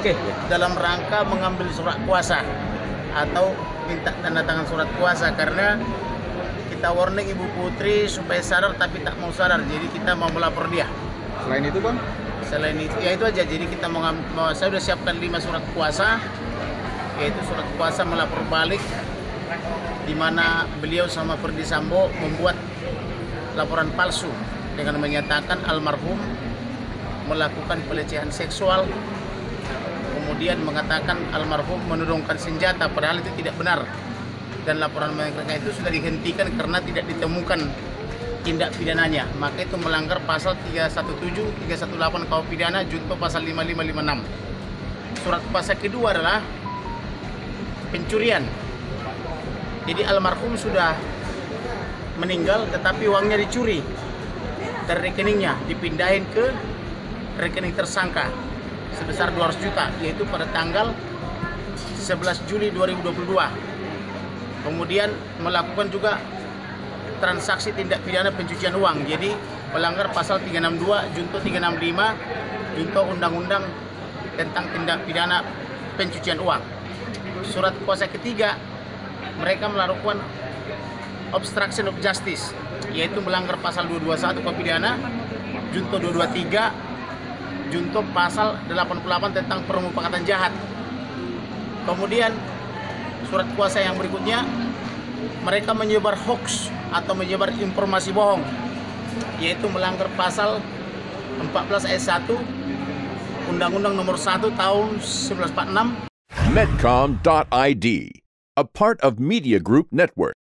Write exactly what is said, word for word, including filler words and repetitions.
Oke. dalam rangka mengambil surat kuasa atau minta tanda tangan surat kuasa, karena kita warning Ibu Putri supaya sadar tapi tak mau sadar, jadi kita mau melapor dia. Selain itu Bang? Selain itu, ya itu aja, jadi kita mau, mau saya sudah siapkan lima surat kuasa, yaitu surat kuasa melapor balik di mana beliau sama Ferdy Sambo membuat laporan palsu dengan menyatakan almarhum melakukan pelecehan seksual, kemudian mengatakan almarhum menodongkan senjata, padahal itu tidak benar, dan laporan mereka itu sudah dihentikan karena tidak ditemukan tindak pidananya, maka itu melanggar pasal tiga satu tujuh, tiga satu delapan K U H pidana junto pasal lima lima lima enam. Surat kuasa kedua adalah pencurian. Jadi almarhum sudah meninggal tetapi uangnya dicuri dari rekeningnya, dipindahin ke rekening tersangka sebesar dua ratus juta, yaitu pada tanggal sebelas Juli dua ribu dua puluh dua. Kemudian melakukan juga transaksi tindak pidana pencucian uang, jadi melanggar pasal tiga enam dua junto tiga enam lima junto undang-undang tentang tindak pidana pencucian uang. Surat kuasa ketiga, mereka melakukan obstruction of justice, yaitu melanggar pasal dua dua satu K U H pidana junto dua dua tiga junto pasal delapan puluh delapan tentang permufakatan jahat. Kemudian surat kuasa yang berikutnya, mereka menyebar hoax atau menyebar informasi bohong, yaitu melanggar pasal empat belas ayat satu Undang-Undang Nomor satu Tahun seribu sembilan ratus empat puluh enam. Medcom dot I D, a part of Media Group Network.